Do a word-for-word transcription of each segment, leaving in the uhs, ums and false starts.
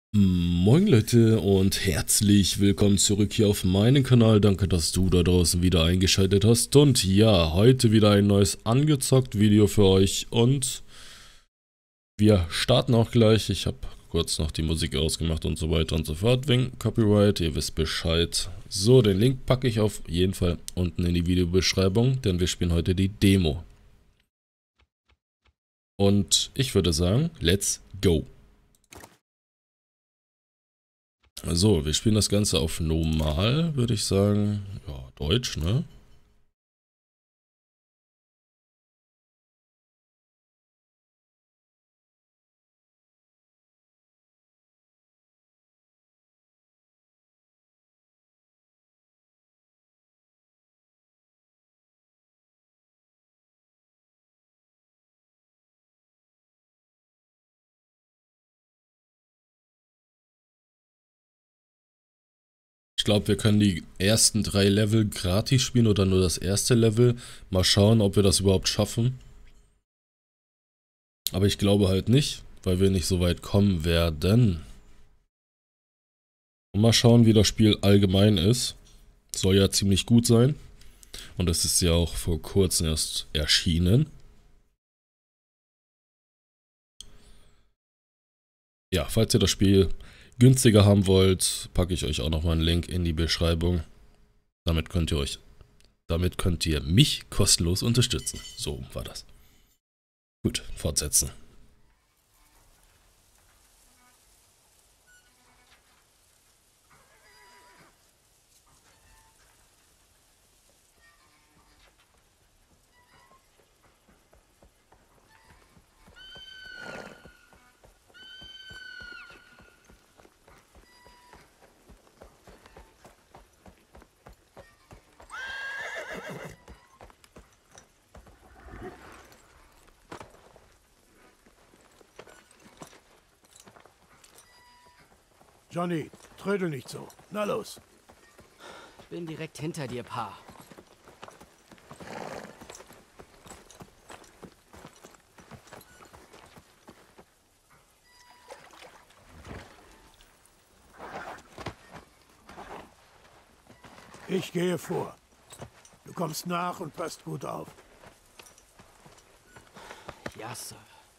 Moin Leute und herzlich willkommen zurück hier auf meinem Kanal. Danke, dass du da draußen wieder eingeschaltet hast. Und ja, heute wieder ein neues angezockt Video für euch. Und wir starten auch gleich. Ich habe kurz noch die Musik ausgemacht und so weiter und so fort. Wegen Copyright, ihr wisst Bescheid. So, den Link packe ich auf jeden Fall unten in die Videobeschreibung, denn wir spielen heute die Demo. Und ich würde sagen, let's go. So, wir spielen das Ganze auf normal, würde ich sagen. Ja, Deutsch, ne? Ich glaube, wir können die ersten drei Level gratis spielen oder nur das erste Level. Mal schauen, ob wir das überhaupt schaffen. Aber ich glaube halt nicht, weil wir nicht so weit kommen werden. Und mal schauen, wie das Spiel allgemein ist. Soll ja ziemlich gut sein. Und es ist ja auch vor kurzem erst erschienen. Ja, falls ihr das Spiel günstiger haben wollt, packe ich euch auch nochmal einen Link in die Beschreibung. Damit könnt ihr euch, damit könnt ihr mich kostenlos unterstützen. So war das. Gut, fortsetzen. Johnny, trödel nicht so. Na los. Bin direkt hinter dir, Pa. Ich gehe vor. Du kommst nach und passt gut auf. Ja, Sir.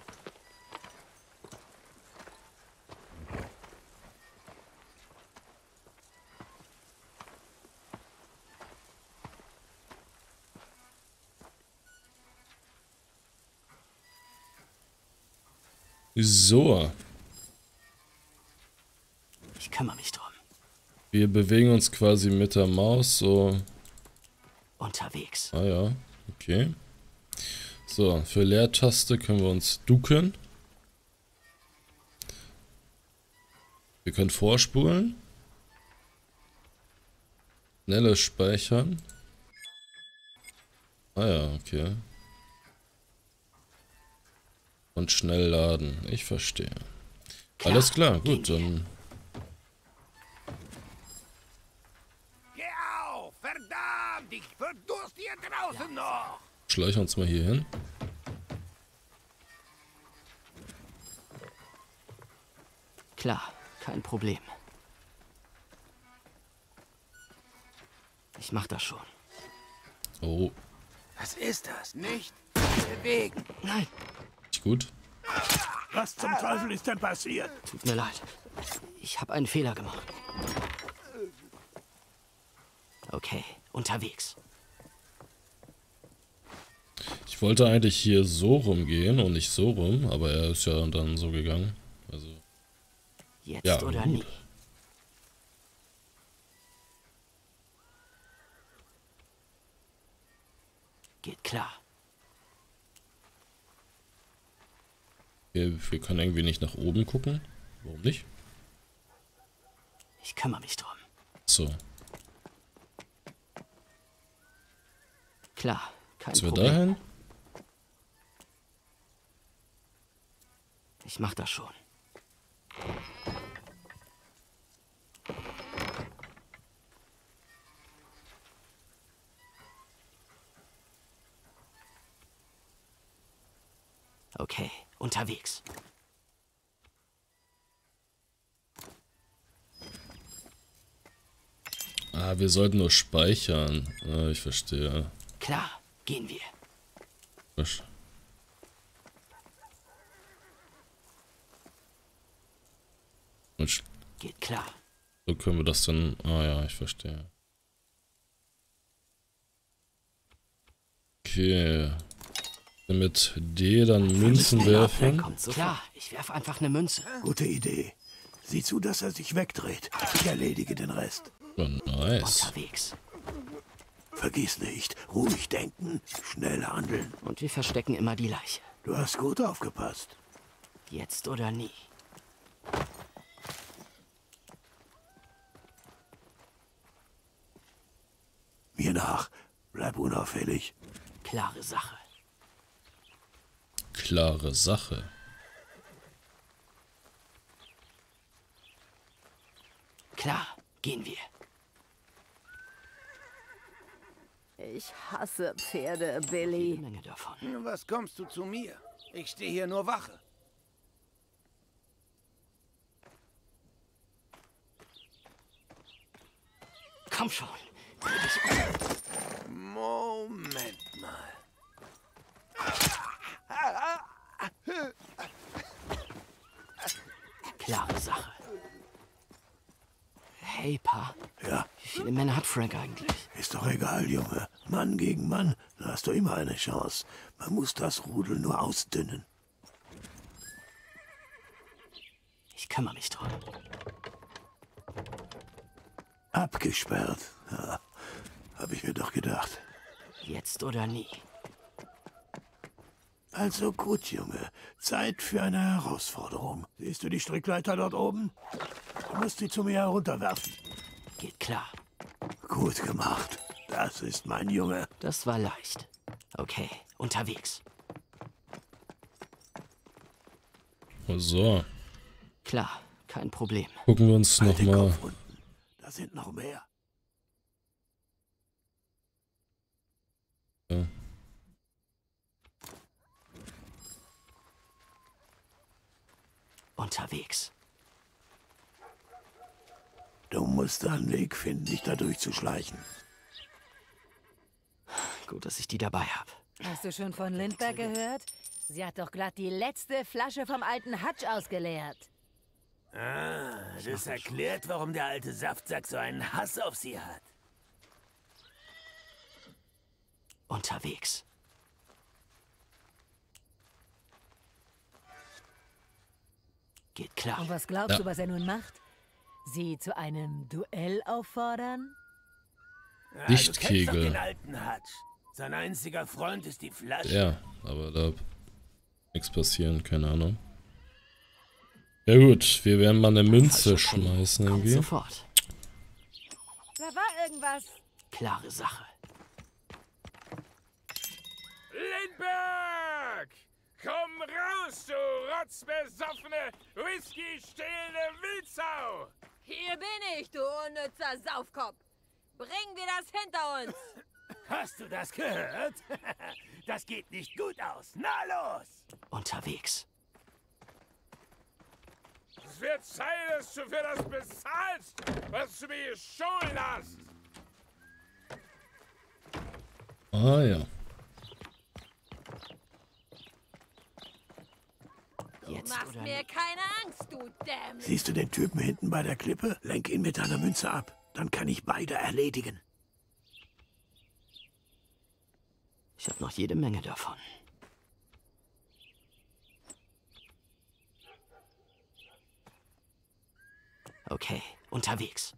So, Ich kümmere mich drum. wir bewegen uns quasi mit der Maus so. Unterwegs. Ah ja, okay. So, für Leertaste können wir uns ducken. Wir können vorspulen. Schnelles Speichern. Ah ja, okay. Und schnell laden. Ich verstehe. Klar, Alles klar, gehen gut, wir. dann Geh auf! Verdammt! Ich verdurst hier draußen noch! schleichen wir uns mal hier hin. Klar, kein Problem. Ich mach das schon. Oh, Was ist das? Nicht bewegen! Nein, nicht gut. Was zum Teufel ist denn passiert? tut mir leid. Ich habe einen Fehler gemacht. Okay, unterwegs. Ich wollte eigentlich hier so rumgehen und nicht so rum, aber er ist ja dann so gegangen. Also, Jetzt ja, oder gut. nie. Geht klar. Wir, wir können irgendwie nicht nach oben gucken. Warum nicht? Ich kümmere mich drum. So, Klar, kein sind wir Problem. dahin? Ich mach das schon. Okay, unterwegs. Ah, wir sollten nur speichern. Ah, ich verstehe. Klar, gehen wir. Was? Und Geht klar. so können wir das dann... Ah ja, ich verstehe. Okay. Mit D dann Münzen Der werfen. kommt so klar, ich werf einfach eine Münze. Gute Idee. Sieh zu, dass er sich wegdreht. Ich erledige den Rest. Oh, nice. Unterwegs. Vergiss nicht, ruhig denken, schnell handeln. Und wir verstecken immer die Leiche. Du hast gut aufgepasst. Jetzt oder nie. Mir nach. Bleib unauffällig. Klare Sache. Klare Sache. Klar, gehen wir. Ich hasse Pferde, Eine Billy. Menge davon. Was kommst du zu mir? Ich stehe hier nur Wache. Komm schon. Dreh dich um. Moment mal. Klare Sache. Hey, Pa. Ja, Wie viele Männer hat Frank eigentlich? ist doch egal, Junge. Mann gegen Mann, da hast du immer eine Chance. Man muss das Rudel nur ausdünnen. Ich kümmere mich drum. Abgesperrt. Ja, hab ich mir doch gedacht. Jetzt oder nie. Also gut, Junge. Zeit für eine Herausforderung. Siehst du die Strickleiter dort oben? Du musst sie zu mir herunterwerfen. Geht klar. Gut gemacht. Das ist mein Junge. Das war leicht. Okay, unterwegs. So. Klar, kein Problem. Gucken wir uns Halt den nochmal. Kopf unten. Da sind noch mehr. Ja. Unterwegs. Du musst einen Weg finden, dich da durchzuschleichen. Gut, dass ich die dabei habe. Hast du schon von Lindbergh gehört? Sie hat doch glatt die letzte Flasche vom alten Hutch ausgeleert. Ah, das erklärt, warum der alte Saftsack so einen Hass auf sie hat. Unterwegs. Geht klar. Und was glaubst Ja. du, was er nun macht? Sie zu einem Duell auffordern? Ah, du kennst doch Lichtkegel. den alten Hutch. Sein einziger Freund ist die Flasche. Ja, aber da nichts passieren, keine Ahnung. Ja gut, wir werden mal eine Münze schmeißen Kommt irgendwie. sofort. Da war irgendwas. Klare Sache. Lindbergh! Komm raus, du rotzbesoffene, whisky-stehlende Wildsau! Hier bin ich, du unnützer Saufkopf. Bringen wir das hinter uns. Hast du das gehört? Das geht nicht gut aus. Na los! Unterwegs. Es wird Zeit, dass du für das bezahlst, was du mir gestohlen hast! Ah ja. Jetzt Machst oder mir nie. keine Angst, du Dämon. Siehst du den Typen hinten bei der Klippe? Lenk ihn mit deiner Münze ab. Dann kann ich beide erledigen. Ich habe noch jede Menge davon. Okay, unterwegs.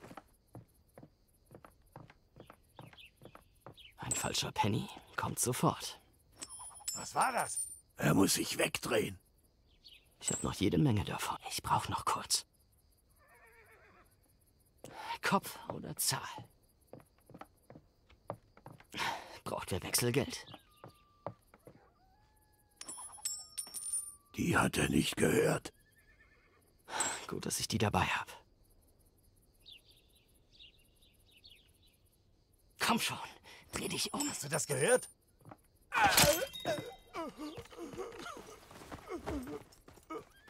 Ein falscher Penny kommt sofort. Was war das? Er muss sich wegdrehen. Ich habe noch jede Menge davon. Ich brauche noch kurz. Kopf oder Zahl? Braucht wer Wechselgeld? Die hat er nicht gehört. Gut, dass ich die dabei habe. Komm schon, dreh dich um. Hast du das gehört?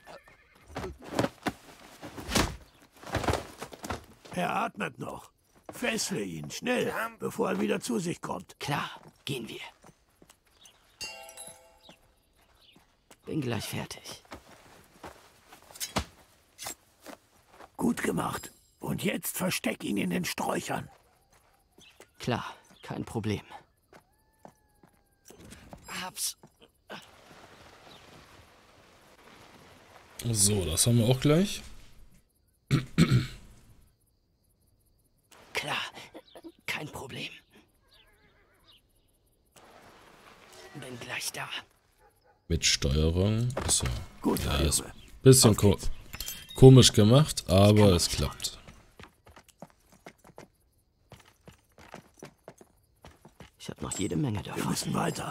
Er atmet noch. Fessle ihn, schnell, bevor er wieder zu sich kommt. Klar, gehen wir. Bin gleich fertig. Gut gemacht. Und jetzt versteck ihn in den Sträuchern. Klar, kein Problem. Hab's. So, das haben wir auch gleich. Klar, kein Problem. Bin gleich da. Mit Steuerung. Achso. Gut, Ja, ist Junge. ein bisschen ko komisch gemacht, aber es klappt. Ich habe noch jede Menge Wir davon. müssen weiter.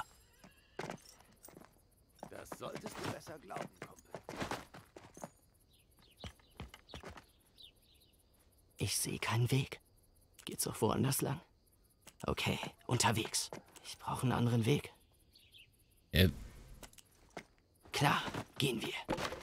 Das solltest du besser glauben, Kumpel. Ich sehe keinen Weg. Geht's auch woanders lang? Okay, unterwegs. Ich brauche einen anderen Weg. Äh, Klar, gehen wir.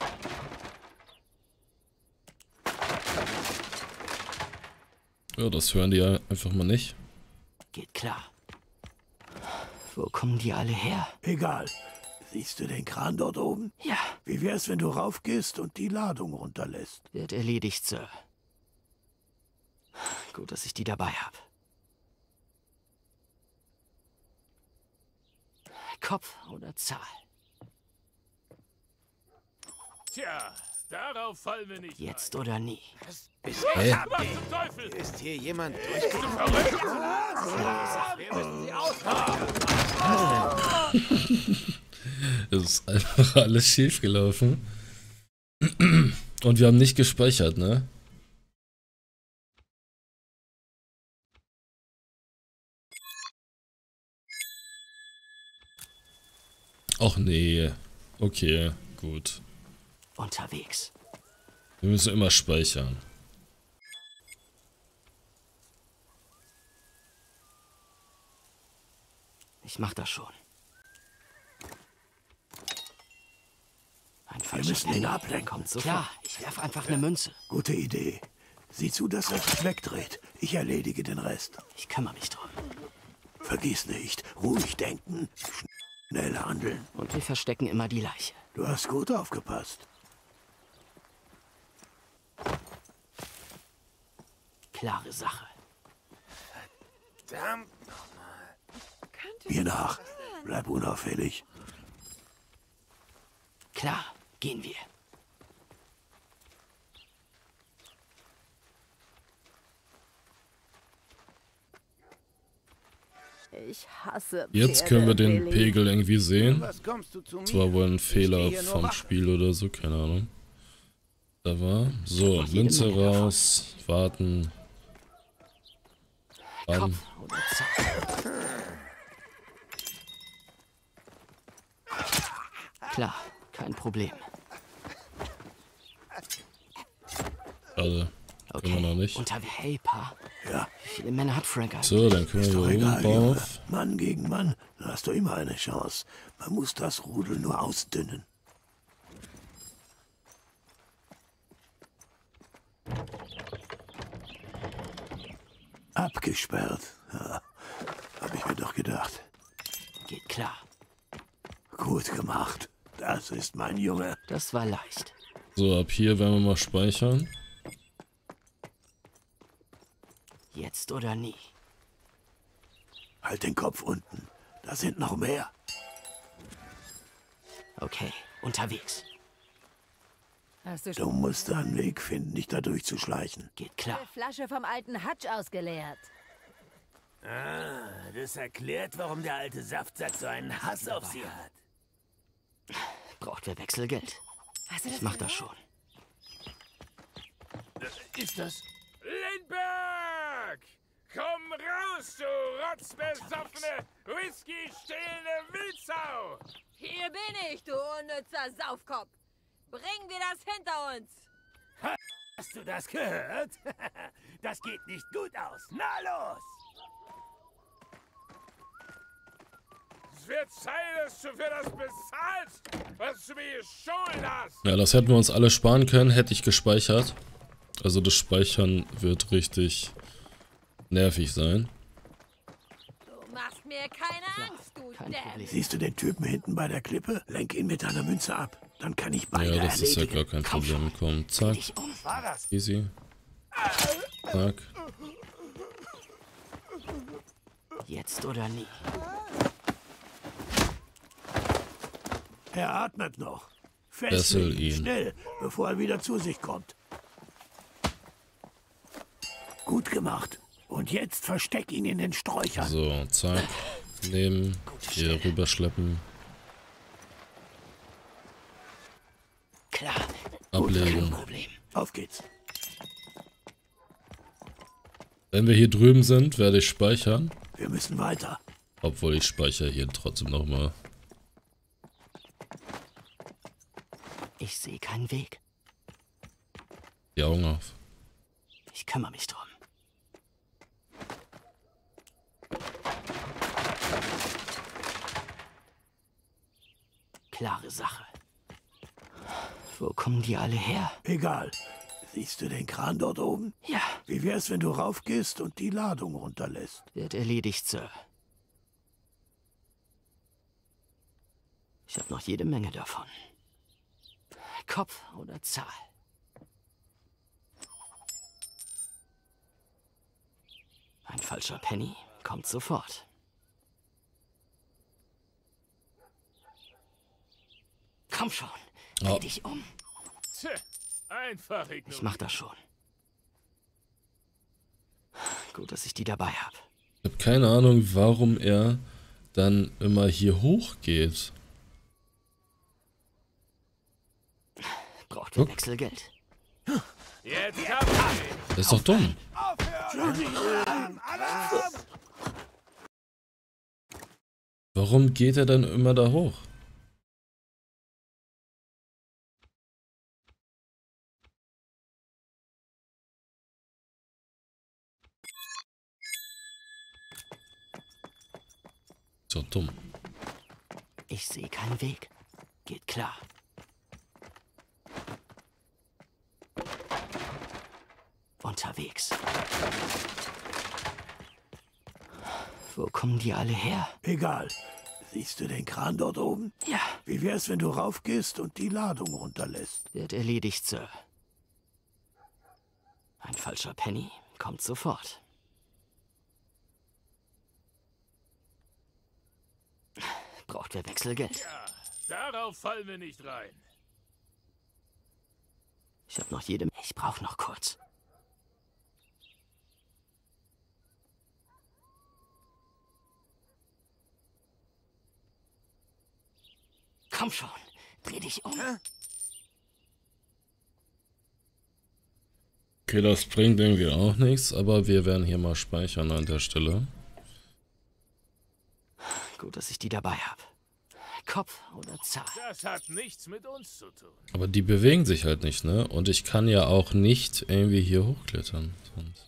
ja, das hören die ja einfach mal nicht. Geht klar. Wo kommen die alle her? Egal. Siehst du den Kran dort oben? Ja, Wie wär's, wenn du raufgehst und die Ladung runterlässt? wird erledigt, Sir. Gut, dass ich die dabei habe. Kopf oder Zahl? Tja, darauf fallen wir nicht. Jetzt oder nie. Hä? Was zum Teufel? Ist hier jemand Bist du verrückt? Es ist einfach alles schief gelaufen. Und wir haben nicht gespeichert, ne? Ach nee. Okay, gut. Unterwegs. Wir müssen immer speichern. Ich mach das schon. Ein Wir falscher müssen ihn Penny. ablenken. Kommt so klar. Ich werf einfach eine Münze. Gute Idee. Sieh zu, dass er sich wegdreht. Ich erledige den Rest. Ich kümmere mich drum. Vergiss nicht, ruhig denken, schnell handeln. Und wir verstecken immer die Leiche. Du hast gut aufgepasst. Klare Sache. Verdammt. Mir nach. Bleib unauffällig. Klar, gehen wir. Ich hasse Jetzt Pferde, können wir den Billy. Pegel irgendwie sehen. Was kommst du zu mir? Das war wohl ein Fehler stehe hier nur vom wach. Spiel oder so, keine Ahnung. Da war. So, noch jede Münze Menge davon. raus. Warten. Bam. Kopf oder Zahl? Klar, kein Problem. Schade. Können wir noch nicht. Unter hey, Pa. Ja, Wie viele Männer hat Frank eigentlich? So, dann können wir doch hier oben egal, Junge. drauf. Mann gegen Mann, da hast du immer eine Chance. Man muss das Rudel nur ausdünnen. Abgesperrt. Ja, hab ich mir doch gedacht. Geht klar. Gut gemacht. Das ist mein Junge. Das war leicht. So, ab hier werden wir mal speichern. Jetzt oder nie. Halt den Kopf unten. Da sind noch mehr. Okay, unterwegs. Hast du Du schon musst einen Weg finden, dich da durchzuschleichen. Geht klar. eine Flasche vom alten Hutch ausgeleert? Ah, das erklärt, warum der alte Saftsack so einen Hass auf sie hat. Braucht wer Wechselgeld. Hast du das Ich mach das schon. Ist das... Lindberg! Komm raus, du rotzbesoffene, whisky-stehlende Wildsau! Hier bin ich, du unnützer Saufkopf. Bringen wir das hinter uns. Hast du das gehört? Das geht nicht gut aus. Na los! Es wird Zeit, dass du für das bezahlst, was du mir gestohlen hast! Ja, das hätten wir uns alle sparen können, hätte ich gespeichert. Also das Speichern wird richtig nervig sein. Du machst mir keine Angst, du Kein Depp. Problem. Siehst du den Typen hinten bei der Klippe? Lenk ihn mit deiner Münze ab. Dann kann ich beide Ja, das ist ja erledigen. gar kein Problem. Komm, zack. Dich um. Easy. Zack. Jetzt oder nie. Er atmet noch. Fessel Fesseln, ihn. schnell, bevor er wieder zu sich kommt. Gut gemacht. Und jetzt versteck ihn in den Sträuchern. So, zack. Nehmen. Hier rüberschleppen. Klar. Ablegen. Problem. Auf geht's. Wenn wir hier drüben sind, werde ich speichern. Wir müssen weiter. Obwohl ich speichere hier trotzdem nochmal. Ich sehe keinen Weg. Die Augen auf. Ich kümmere mich drum. Klare Sache. Wo kommen die alle her? Egal. Siehst du den Kran dort oben? Ja, Wie wär's, wenn du raufgehst und die Ladung runterlässt? wird erledigt, Sir. Ich habe noch jede Menge davon. Kopf oder Zahl? Ein falscher Penny kommt sofort. Komm schon, dreh Oh. dich um. Tja, einfach Ich ignorieren. mach das schon. Gut, dass ich die dabei habe. Ich habe keine Ahnung, warum er dann immer hier hochgeht. Braucht ihr Guck. Wechselgeld? Jetzt hab ich dich. Das ist doch dumm. Warum geht er dann immer da hoch? Ist doch dumm. Ich sehe keinen Weg. Geht klar. Unterwegs. Wo kommen die alle her? Egal. Siehst du den Kran dort oben? Ja, Wie wär's, wenn du raufgehst und die Ladung runterlässt? wird erledigt, Sir. Ein falscher Penny kommt sofort. Braucht wer Wechselgeld? Ja, darauf fallen wir nicht rein. Ich habe noch jede... Ich brauche noch kurz. Komm schon, dreh dich um. Okay, das bringt irgendwie auch nichts, aber wir werden hier mal speichern an der Stelle. Gut, dass ich die dabei habe. Kopf oder Zahl? Das hat nichts mit uns zu tun. Aber die bewegen sich halt nicht, ne? Und ich kann ja auch nicht irgendwie hier hochklettern. Sonst.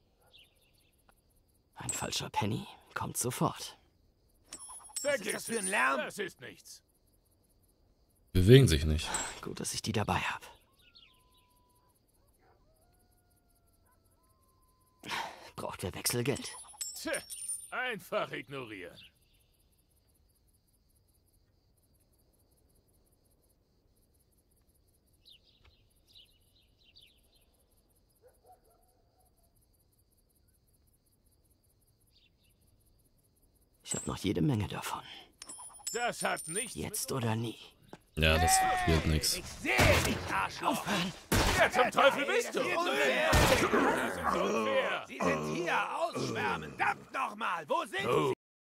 Ein falscher Penny kommt sofort. Vergiss das für ein Lärm? Das ist nichts. Bewegen sich nicht. Gut, dass ich die dabei habe. Braucht wer Wechselgeld? Tja, einfach ignorieren. Ich habe noch jede Menge davon. Das hat nichts Jetzt mit oder nie. Ja, das wird nichts. Aufhören! Wer zum Teufel bist du? Unfair. Das ist unfair. Sie sind hier, ausschwärmen. Verdammt nochmal, wo sind Oh.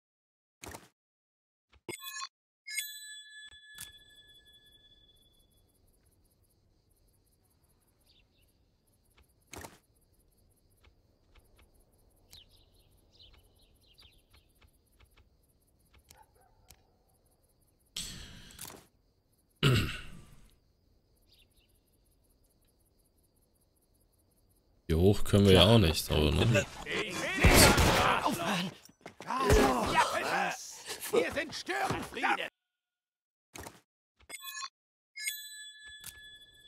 Hier hoch können wir ja auch nicht, aber ne? Aufhören! Hier sind Störenfriede.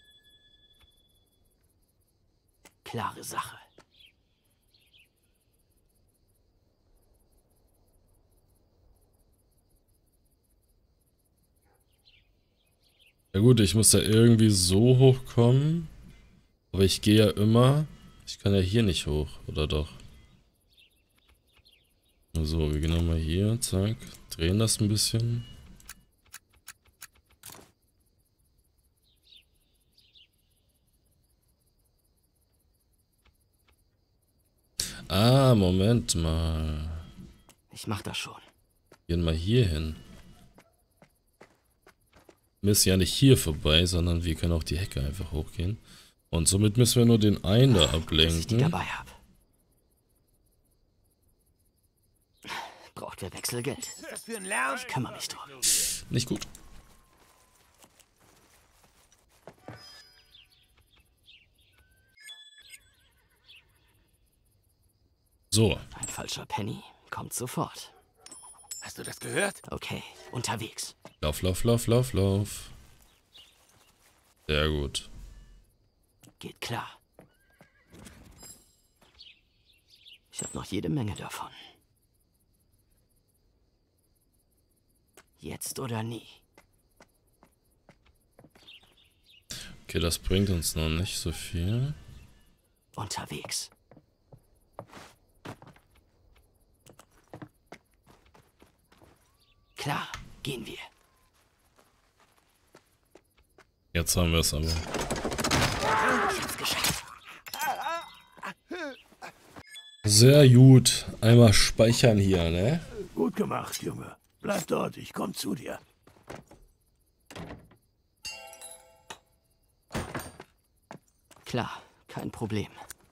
Klare Sache. Ja gut, ich muss da irgendwie so hochkommen. Aber ich gehe ja immer... Ich kann ja hier nicht hoch, oder doch? So, wir gehen nochmal hier, zack. Drehen das ein bisschen. Ah, Moment mal. Ich mach das schon. Gehen mal hier hin. Wir müssen ja nicht hier vorbei, sondern wir können auch die Hecke einfach hochgehen. Und somit müssen wir nur den einen da Dass ich die ablenken. dabei hab. Braucht wer Wechselgeld? Was für ein Lärm? Ich kümmere mich drum. Nicht gut. So. Ein falscher Penny kommt sofort. Hast du das gehört? Okay, unterwegs. Lauf, lauf, lauf, lauf, lauf. Sehr gut. Geht klar. Ich habe noch jede Menge davon. Jetzt oder nie. Okay, das bringt uns noch nicht so viel. Unterwegs. Klar, gehen wir. Jetzt haben wir es aber. Ich hab's geschafft. Sehr gut. Einmal speichern hier, ne? Gut gemacht, Junge. Bleib dort, ich komm zu dir. Klar, kein Problem.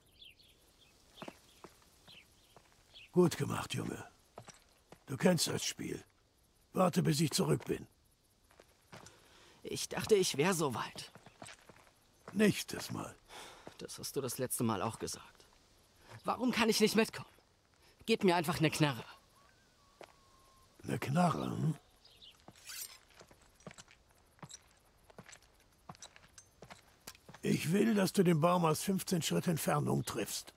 Gut gemacht, Junge. Du kennst das Spiel. Warte, bis ich zurück bin. Ich dachte, ich wäre soweit. Nächstes Mal. Das hast du das letzte Mal auch gesagt. Warum kann ich nicht mitkommen? Gib mir einfach eine Knarre. Eine Knarre, hm? Ich will, dass du den Baum aus fünfzehn Schritt Entfernung triffst.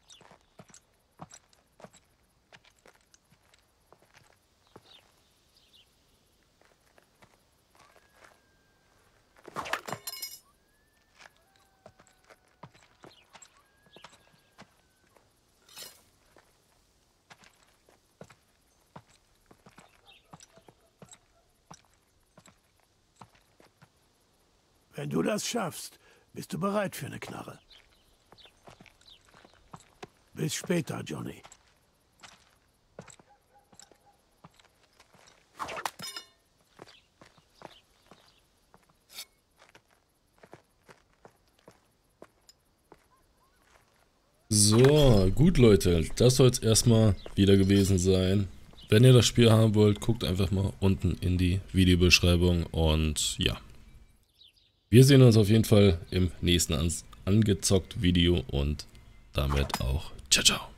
Wenn du das schaffst, bist du bereit für eine Knarre. Bis später, Johnny. So, gut Leute, das soll es erstmal wieder gewesen sein. Wenn ihr das Spiel haben wollt, guckt einfach mal unten in die Videobeschreibung und ja. Wir sehen uns auf jeden Fall im nächsten Angezockt Video und damit auch ciao, ciao.